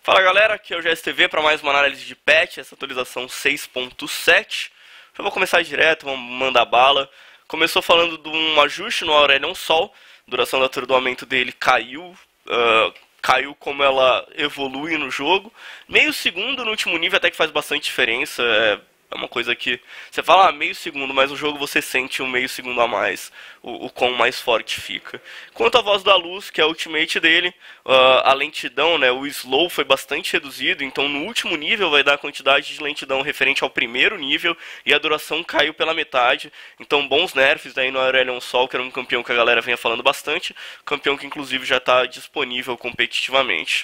Fala galera, aqui é o GSTV para mais uma análise de patch, essa atualização 6.7. Já vou começar direto, vamos mandar bala. Começou falando de um ajuste no Aurelion Sol, a duração do atordoamento dele caiu, caiu como ela evolui no jogo. Meio segundo no último nível até que faz bastante diferença, é uma coisa que você fala meio segundo, mas no jogo você sente um meio segundo a mais, o quão mais forte fica. Quanto à voz da luz, que é a ultimate dele, a lentidão, né, o slow foi bastante reduzido, então no último nível vai dar a quantidade de lentidão referente ao primeiro nível e a duração caiu pela metade. Então bons nerfs aí no Aurelion Sol, que era um campeão que a galera vinha falando bastante, campeão que inclusive já está disponível competitivamente.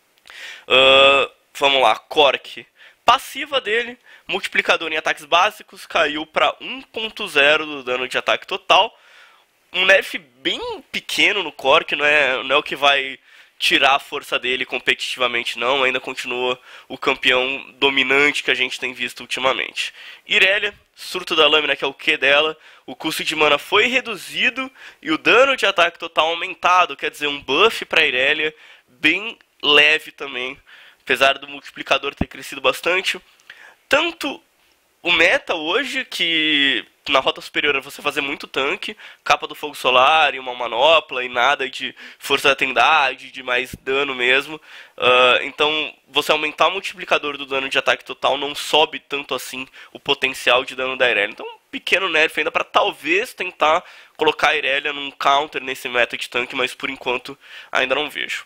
Vamos lá, Cork. Passiva dele, multiplicador em ataques básicos, caiu para 1.0 do dano de ataque total. Um nerf bem pequeno no Cork, não é o que vai tirar a força dele competitivamente não, ainda continua o campeão dominante que a gente tem visto ultimamente. Irelia, surto da lâmina, que é o Q dela, o custo de mana foi reduzido e o dano de ataque total aumentado, quer dizer, um buff para Irelia, bem leve também. Apesar do multiplicador ter crescido bastante. Tanto o meta hoje, que na rota superior é você fazer muito tanque, capa do fogo solar e uma manopla e nada de força da trindade, de mais dano mesmo. Então você aumentar o multiplicador do dano de ataque total não sobe tanto assim o potencial de dano da Irelia. Então um pequeno nerf ainda para talvez tentar colocar a Irelia num counter nesse meta de tanque, mas por enquanto ainda não vejo.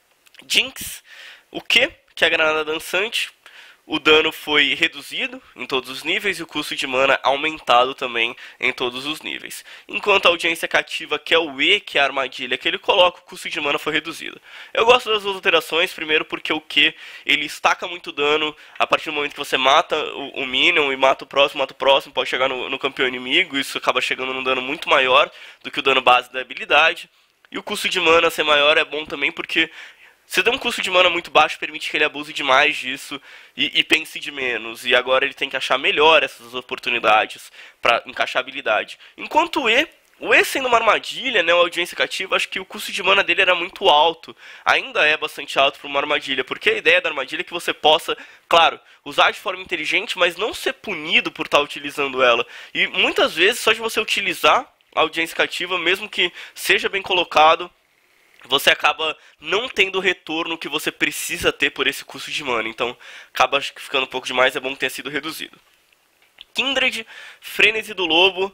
Jinx, o que é a granada dançante, o dano foi reduzido em todos os níveis e o custo de mana aumentado também em todos os níveis. Enquanto a audiência cativa, que é o E, que é a armadilha que ele coloca, o custo de mana foi reduzido. Eu gosto das duas alterações, primeiro porque o Q, ele estaca muito dano a partir do momento que você mata o minion e mata o próximo, pode chegar no campeão inimigo, isso acaba chegando num dano muito maior do que o dano base da habilidade. E o custo de mana ser maior é bom também porque você dá um custo de mana muito baixo, permite que ele abuse demais disso e pense de menos. E agora ele tem que achar melhor essas oportunidades para encaixar habilidade. Enquanto o E sendo uma armadilha, né, uma audiência cativa, acho que o custo de mana dele era muito alto. Ainda é bastante alto para uma armadilha, porque a ideia da armadilha é que você possa, claro, usar de forma inteligente, mas não ser punido por estar utilizando ela. E muitas vezes, só de você utilizar a audiência cativa, mesmo que seja bem colocado, você acaba não tendo o retorno que você precisa ter por esse custo de mana. Então, acaba ficando um pouco demais, é bom que tenha sido reduzido. Kindred, Frenesi do Lobo.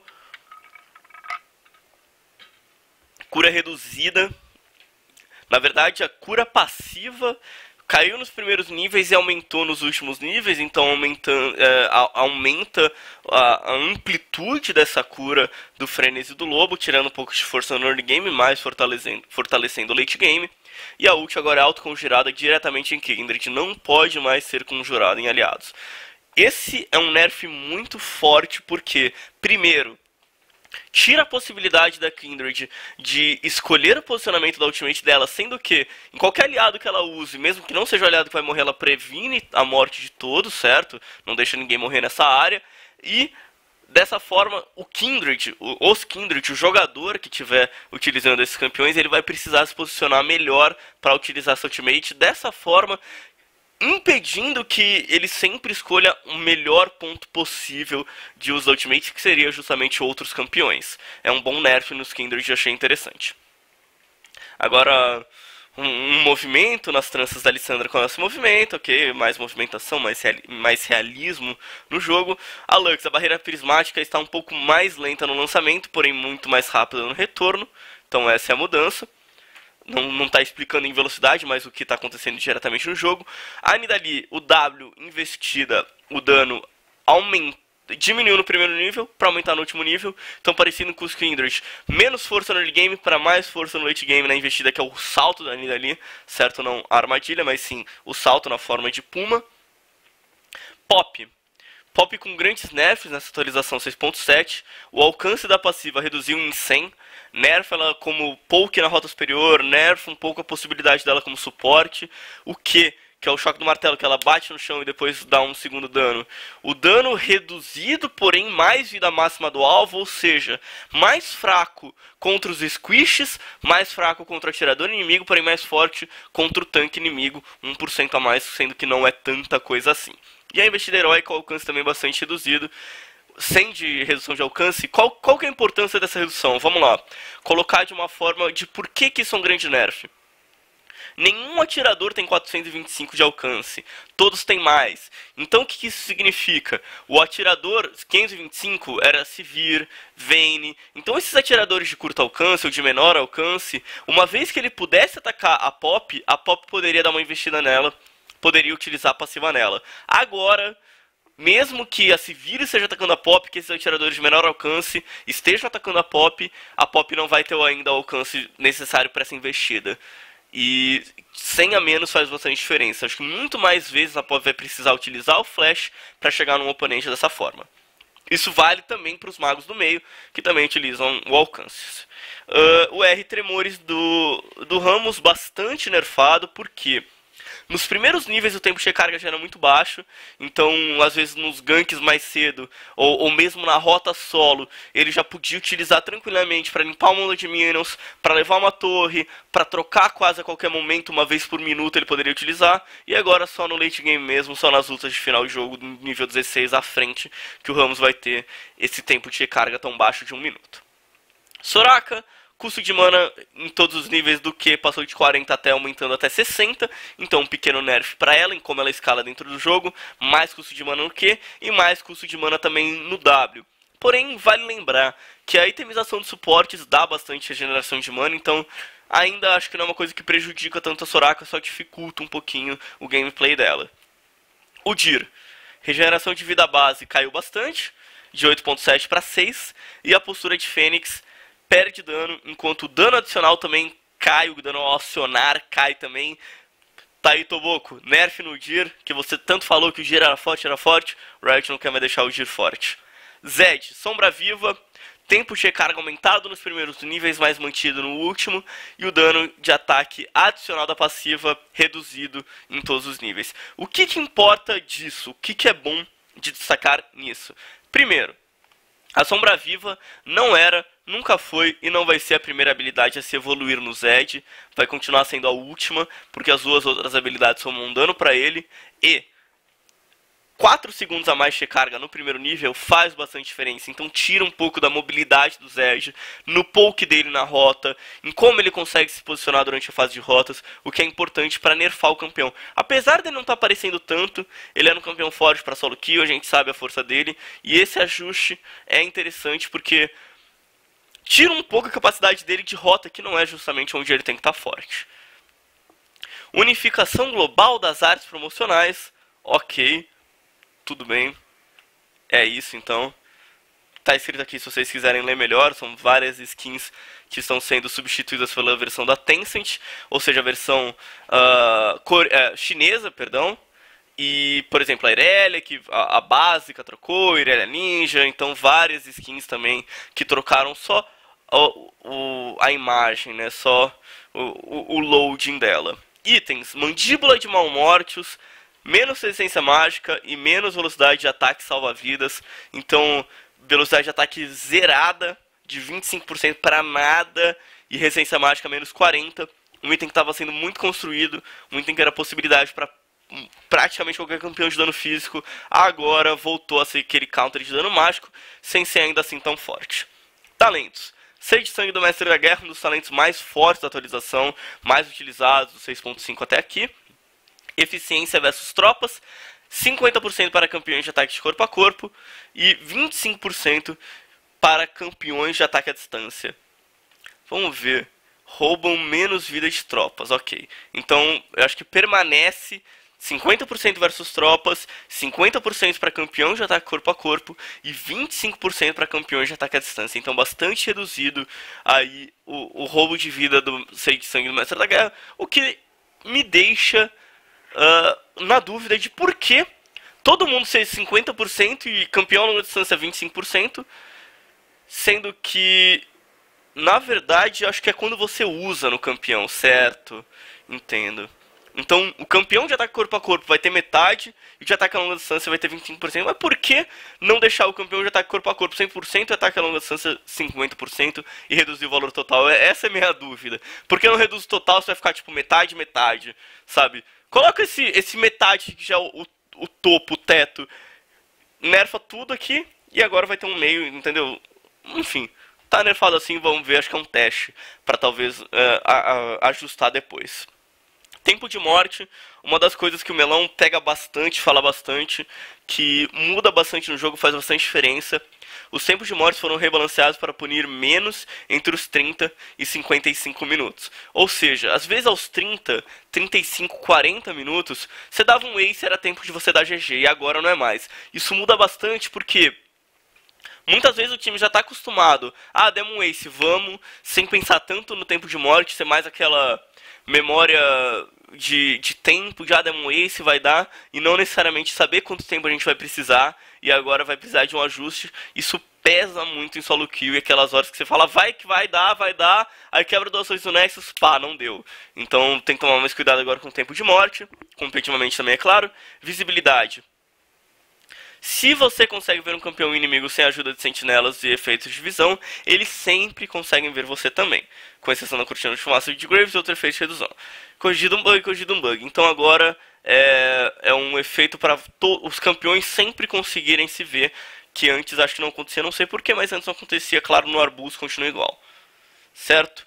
Cura reduzida. Na verdade, a cura passiva caiu nos primeiros níveis e aumentou nos últimos níveis, então aumenta a amplitude dessa cura do Frenesi do Lobo, tirando um pouco de força no early game, mas fortalecendo o late game. E a ult agora é autoconjurada diretamente em Kindred, não pode mais ser conjurada em aliados. Esse é um nerf muito forte porque, primeiro, tira a possibilidade da Kindred de escolher o posicionamento da ultimate dela, sendo que em qualquer aliado que ela use, mesmo que não seja o aliado que vai morrer, ela previne a morte de todos, certo? Não deixa ninguém morrer nessa área. E dessa forma, os Kindred, o jogador que estiver utilizando esses campeões, ele vai precisar se posicionar melhor para utilizar essa ultimate. Dessa forma, impedindo que ele sempre escolha o melhor ponto possível de uso da ultimate, que seria justamente outros campeões. É um bom nerf nos Kindred, achei interessante. Agora, um movimento nas tranças da Lissandra com esse movimento, ok, mais movimentação, mais realismo no jogo. A Lux, a barreira prismática, está um pouco mais lenta no lançamento, porém muito mais rápida no retorno, então essa é a mudança. Não está explicando em velocidade, mas o que está acontecendo diretamente no jogo. A Nidalee, o W investida, o dano diminuiu no primeiro nível para aumentar no último nível. Então parecido com os Kindred, menos força no early game para mais força no late game na investida, que é o salto da Nidalee, certo? Não a armadilha, mas sim o salto na forma de Puma. Pop com grandes nerfs nessa atualização 6.7, o alcance da passiva reduziu em 100, nerf ela como poke na rota superior, nerf um pouco a possibilidade dela como suporte, o que que é o choque do martelo, que ela bate no chão e depois dá um segundo dano. O dano reduzido, porém mais vida máxima do alvo, ou seja, mais fraco contra os squishes, mais fraco contra o atirador inimigo, porém mais forte contra o tanque inimigo, 1% a mais, sendo que não é tanta coisa assim. E a investida heróica, o alcance também bastante reduzido. Sem de redução de alcance, qual que é a importância dessa redução? Vamos lá, colocar de uma forma de por que isso é um grande nerf. Nenhum atirador tem 425 de alcance, todos têm mais. Então o que isso significa? O atirador 525 era Sivir, Vayne. Então esses atiradores de curto alcance ou de menor alcance, uma vez que ele pudesse atacar a Pop poderia dar uma investida nela, poderia utilizar a passiva nela. Agora, mesmo que a Sivir esteja atacando a Pop, que esses atiradores de menor alcance estejam atacando a Pop não vai ter ainda o alcance necessário para essa investida. E 100 a menos faz bastante diferença. Acho que muito mais vezes a Pop vai precisar utilizar o Flash para chegar num oponente dessa forma. Isso vale também para os magos do meio, que também utilizam o alcance. O R Tremores do Ramos bastante nerfado, porque nos primeiros níveis o tempo de recarga já era muito baixo, então às vezes nos ganks mais cedo, ou mesmo na rota solo, ele já podia utilizar tranquilamente para limpar o mundo de minions, para levar uma torre, para trocar quase a qualquer momento, uma vez por minuto ele poderia utilizar, e agora só no late game mesmo, só nas lutas de final de jogo, do nível 16 à frente, que o Ramos vai ter esse tempo de recarga tão baixo de 1 minuto. Soraka, custo de mana em todos os níveis do Q passou de 40 até aumentando até 60, então um pequeno nerf para ela em como ela escala dentro do jogo, mais custo de mana no Q e mais custo de mana também no W. Porém, vale lembrar que a itemização de suportes dá bastante regeneração de mana, então ainda acho que não é uma coisa que prejudica tanto a Soraka, só dificulta um pouquinho o gameplay dela. O Dir, regeneração de vida base caiu bastante, de 8.7 para 6, e a postura de Fênix perde dano, enquanto o dano adicional também cai, o dano ao acionar cai também. Tá aí, Toboco, nerf no Dir, que você tanto falou que o Dir era forte, o Riot não quer mais deixar o Dir forte. Zed, Sombra Viva, tempo de recarga aumentado nos primeiros níveis, mas mantido no último, e o dano de ataque adicional da passiva reduzido em todos os níveis. O que importa disso? O que é bom de destacar nisso? Primeiro, a Sombra Viva não era, nunca foi e não vai ser a primeira habilidade a se evoluir no Zed. Vai continuar sendo a última, porque as duas outras habilidades somam um dano para ele. E 4 segundos a mais de recarga no primeiro nível faz bastante diferença. Então tira um pouco da mobilidade do Zed, no poke dele na rota, em como ele consegue se posicionar durante a fase de rotas, o que é importante para nerfar o campeão. Apesar de ele não estar aparecendo tanto, ele é um campeão forte para solo kill, a gente sabe a força dele. E esse ajuste é interessante porque tira um pouco a capacidade dele de rota, que não é justamente onde ele tem que estar forte. Unificação global das artes promocionais, ok. Tudo bem, é isso então. Tá escrito aqui se vocês quiserem ler melhor, são várias skins que estão sendo substituídas pela versão da Tencent, ou seja, a versão chinesa, perdão. E, por exemplo, a Irelia, que a básica trocou, a Irelia Ninja, então várias skins também que trocaram só a imagem, né? Só o loading dela. Itens, Mandíbula de Malmortius, menos resistência mágica e menos velocidade de ataque salva-vidas. Então, velocidade de ataque zerada, de 25% para nada, e resistência mágica menos 40%. Um item que estava sendo muito construído, um item que era possibilidade para praticamente qualquer campeão de dano físico, agora voltou a ser aquele counter de dano mágico, sem ser ainda assim tão forte. Talentos. Sede de Sangue do Mestre da Guerra, um dos talentos mais fortes da atualização, mais utilizados, do 6.5 até aqui. Eficiência versus tropas, 50% para campeões de ataque de corpo a corpo e 25% para campeões de ataque à distância. Vamos ver. Roubam menos vida de tropas, ok. Então, eu acho que permanece 50% versus tropas, 50% para campeões de ataque corpo a corpo e 25% para campeões de ataque à distância. Então, bastante reduzido aí o roubo de vida do Sede de Sangue do Mestre da Guerra, o que me deixa na dúvida de por que todo mundo ser 50% e campeão a longa distância 25%, sendo que, na verdade, acho que é quando você usa no campeão, certo? Entendo. Então, o campeão de ataque corpo a corpo vai ter metade e de ataque a longa distância vai ter 25%. Mas por que não deixar o campeão de ataque corpo a corpo 100% e ataque a longa distância 50% e reduzir o valor total? Essa é a minha dúvida. Por que não reduz o total se vai ficar tipo metade, metade, sabe? Coloca esse metade que já é o topo, o teto, nerfa tudo aqui e agora vai ter um meio, entendeu? Enfim, tá nerfado assim, vamos ver, acho que é um teste pra talvez ajustar depois. Tempo de morte, uma das coisas que o Melão pega bastante, fala bastante, que muda bastante no jogo, faz bastante diferença. Os tempos de morte foram rebalanceados para punir menos entre os 30 e 55 minutos. Ou seja, às vezes aos 30, 35, 40 minutos, você dava um ace, era tempo de você dar GG, e agora não é mais. Isso muda bastante porque muitas vezes o time já está acostumado, demos um ace, vamos, sem pensar tanto no tempo de morte, ser mais aquela memória de tempo, já demos um ace, vai dar, e não necessariamente saber quanto tempo a gente vai precisar, e agora vai precisar de um ajuste. Isso pesa muito em solo kill, e aquelas horas que você fala, vai que vai dar, aí quebra duas ações do Nexus, pá, não deu. Então tem que tomar mais cuidado agora com o tempo de morte, competitivamente também é claro. Visibilidade. Se você consegue ver um campeão inimigo sem a ajuda de sentinelas e efeitos de visão, eles sempre conseguem ver você também, com exceção da cortina de fumaça de Graves e outro efeito de redução. Corrigido um bug. Então agora é um efeito para os campeões sempre conseguirem se ver, que antes acho que não acontecia, não sei porquê, mas antes não acontecia, claro, no Arbus continua igual. Certo?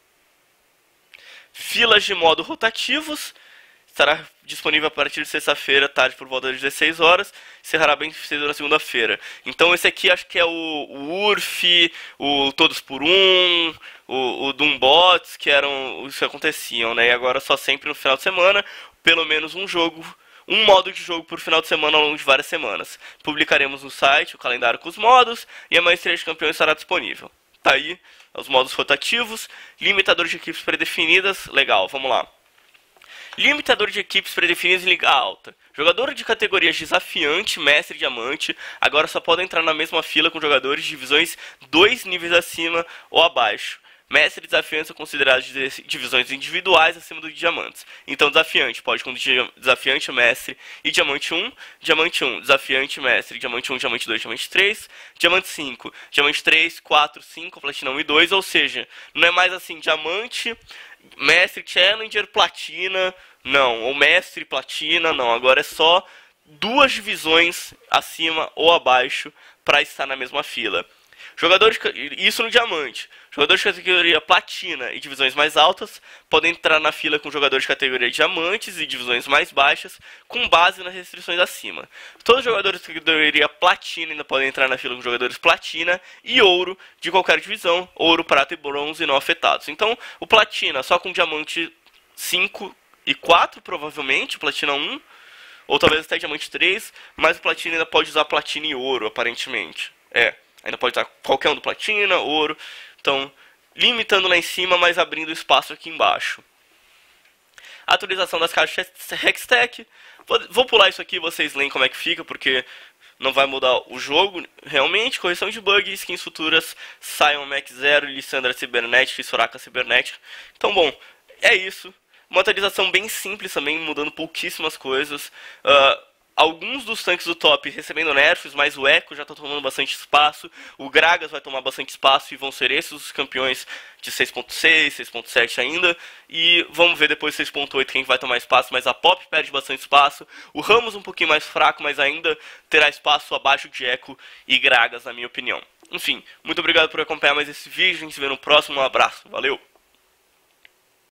Filas de modo rotativos. Estará disponível a partir de sexta-feira, tarde por volta das 16 horas. Encerrará bem cedo na segunda-feira. Então esse aqui acho que é o URF, o Todos por Um, o Doombots, que eram os que aconteciam, né? E agora só sempre no final de semana, pelo menos um jogo, um modo de jogo por final de semana ao longo de várias semanas. Publicaremos no site o calendário com os modos e a maestria de campeões estará disponível. Tá aí, os modos rotativos, limitador de equipes predefinidas, legal, vamos lá. Limitador de equipes predefinidas em Liga Alta. Jogador de categorias desafiante, mestre e diamante, agora só podem entrar na mesma fila com jogadores de divisões 2 níveis acima ou abaixo. Mestre e desafiante são considerados divisões individuais acima dos diamantes. Então desafiante pode com desafiante, mestre e diamante 1, desafiante, mestre, diamante 1, diamante 2, diamante 3, diamante 5, diamante 3, 4, 5, platina 1 e 2, ou seja, não é mais assim, diamante, mestre, challenger, platina, não, ou mestre, platina, não, agora é só duas divisões acima ou abaixo para estar na mesma fila. Jogadores, isso no diamante. Jogadores de categoria platina e divisões mais altas podem entrar na fila com jogadores de categoria diamantes e divisões mais baixas, com base nas restrições acima. Todos os jogadores de categoria platina ainda podem entrar na fila com jogadores platina e ouro de qualquer divisão, ouro, prata e bronze não afetados. Então, o platina só com diamante 5 e 4, provavelmente, platina 1, ou talvez até diamante 3, mas o platina ainda pode usar platina e ouro, aparentemente. Ainda pode usar qualquer um do platina, ouro. Então, limitando lá em cima, mas abrindo espaço aqui embaixo. Atualização das caixas Hextech. Vou pular isso aqui, vocês leem como é que fica, porque não vai mudar o jogo realmente. Correção de bug, skins futuras, Sion Mac 0, Lissandra Cibernética e Soraka Cibernética. Então, bom, é isso. Uma atualização bem simples também, mudando pouquíssimas coisas. Alguns dos tanques do top recebendo nerfs, mas o Echo já está tomando bastante espaço, o Gragas vai tomar bastante espaço e vão ser esses os campeões de 6.6, 6.7 ainda, e vamos ver depois 6.8 quem vai tomar espaço, mas a Pop perde bastante espaço, o Ramos um pouquinho mais fraco, mas ainda terá espaço abaixo de Echo e Gragas, na minha opinião. Enfim, muito obrigado por acompanhar mais esse vídeo, a gente se vê no próximo, um abraço, valeu!